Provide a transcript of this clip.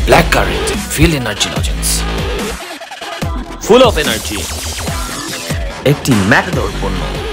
Black currant, feel energy lozenges. Full of energy. একটি Matador পণ্য।